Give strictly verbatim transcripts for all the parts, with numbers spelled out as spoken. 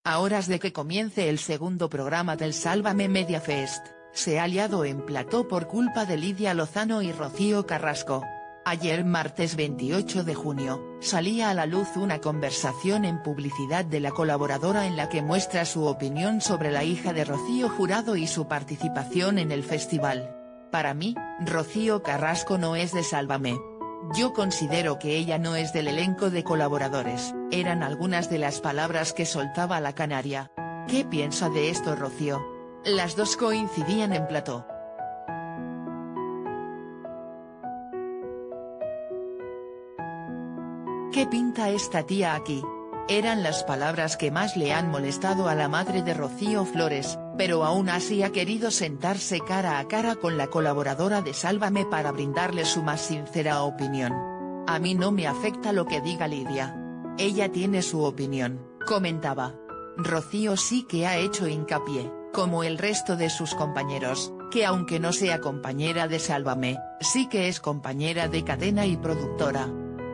A horas de que comience el segundo programa del Sálvame Media Fest, se ha liado en plató por culpa de Lidia Lozano y Rocío Carrasco. Ayer martes veintiocho de junio, salía a la luz una conversación en publicidad de la colaboradora en la que muestra su opinión sobre la hija de Rocío Jurado y su participación en el festival. Para mí, Rocío Carrasco no es de Sálvame. Yo considero que ella no es del elenco de colaboradores, eran algunas de las palabras que soltaba la canaria. ¿Qué piensa de esto Rocío? Las dos coincidían en plató. ¿Qué pinta esta tía aquí? Eran las palabras que más le han molestado a la madre de Rocío Flores, pero aún así ha querido sentarse cara a cara con la colaboradora de Sálvame para brindarle su más sincera opinión. A mí no me afecta lo que diga Lidia. Ella tiene su opinión, comentaba. Rocío sí que ha hecho hincapié, como el resto de sus compañeros, que aunque no sea compañera de Sálvame, sí que es compañera de cadena y productora.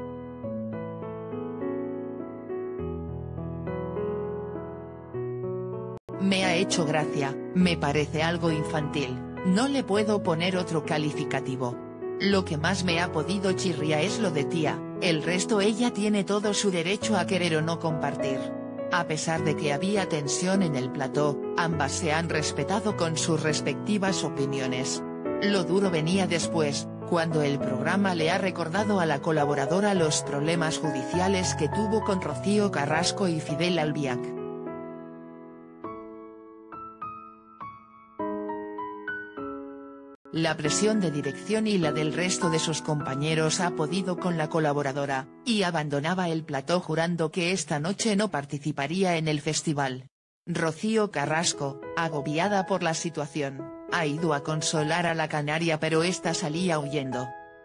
Me ha hecho gracia, me parece algo infantil, no le puedo poner otro calificativo. Lo que más me ha podido chirriar es lo de tía, el resto ella tiene todo su derecho a querer o no compartir. A pesar de que había tensión en el plató, ambas se han respetado con sus respectivas opiniones. Lo duro venía después, cuando el programa le ha recordado a la colaboradora los problemas judiciales que tuvo con Rocío Carrasco y Fidel Albiac. La presión de dirección y la del resto de sus compañeros ha podido con la colaboradora, y abandonaba el plató jurando que esta noche no participaría en el festival. Rocío Carrasco, agobiada por la situación, ha ido a consolar a la canaria pero esta salía huyendo.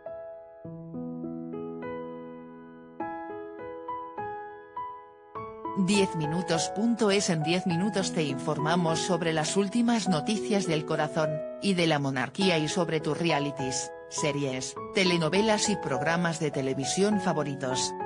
diez minutos. Es en diez minutos te informamos sobre las últimas noticias del corazón, y de la monarquía y sobre tus realities, series, telenovelas y programas de televisión favoritos.